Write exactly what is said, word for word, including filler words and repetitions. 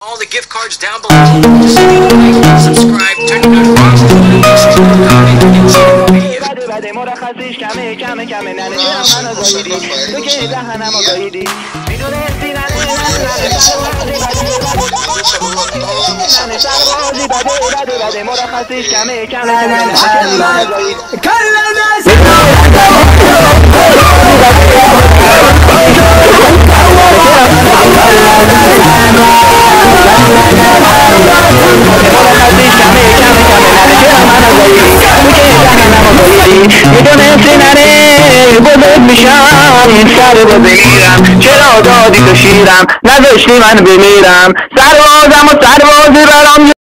All the gift cards down below. Just like, subscribe, turn your notifications میدونم سینره بزرگ میشم این سر رو بمیرم چرا دادی تو شیرم نذاشتی من بمیرم سربازم و سربازی برام